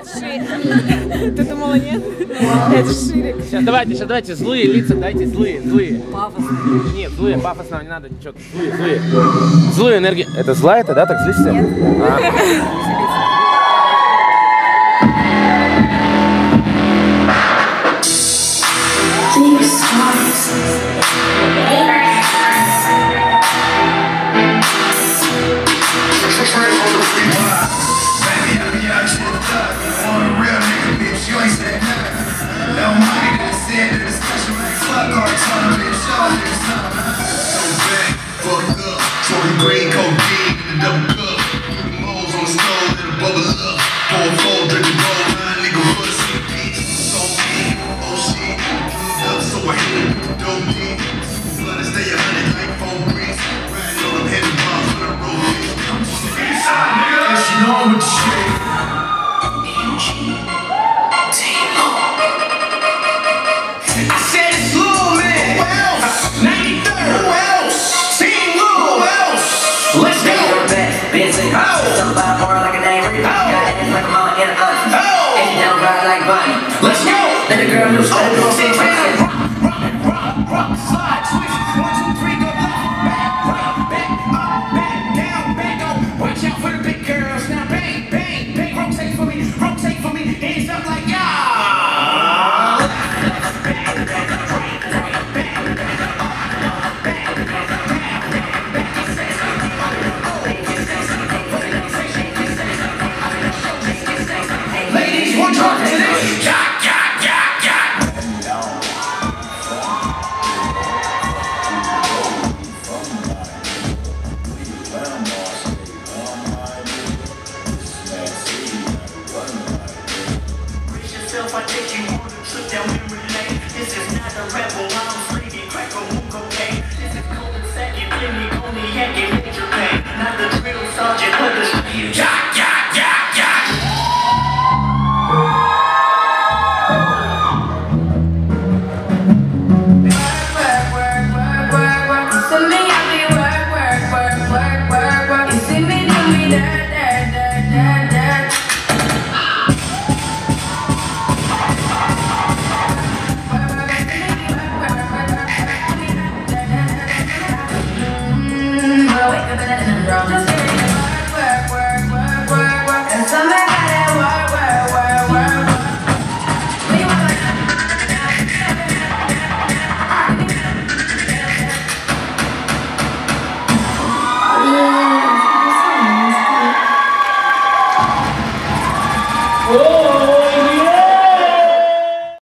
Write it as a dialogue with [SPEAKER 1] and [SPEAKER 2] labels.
[SPEAKER 1] Ты думала, нет? Это Ширик.
[SPEAKER 2] Сейчас давайте, злые лица дайте, злые.
[SPEAKER 1] Пафосный.
[SPEAKER 2] Нет, злые, пафосно не надо, ничего. Злые. Злую энергию. Это зла это, да, так злишься?
[SPEAKER 1] Нет.
[SPEAKER 3] Green codeine in the double cup. Moles on the stove and a bubble up. Pour a four, drink a roll, line, nigga, pussy. So mean, oh shit. Plugged up, so I hit it with the dope deep. Blood and stay 100 like 4 grease. Riding on them heavy bars on the road. I'm just a nigga, and she know I'm with the shit. I said it's Lil, man. Who else? 93rd. Who else? Team Lil. Who else? Let's go. Let's go. Let the girl loose. Rock, slide, switch. 1, 2, 3, go left, back, down, back up. Watch out for the big girls. Now bang, rotate for me, hands up like y'all. Ladies, one drop to this. Yeah. I take you on a trip down memory lane. This is not a rebel, I'm sleeping, crack a moon cocaine. This is cold and second, plenty cognac and major pain. Not the drill sergeant, but the street. Yeah.
[SPEAKER 2] Oh!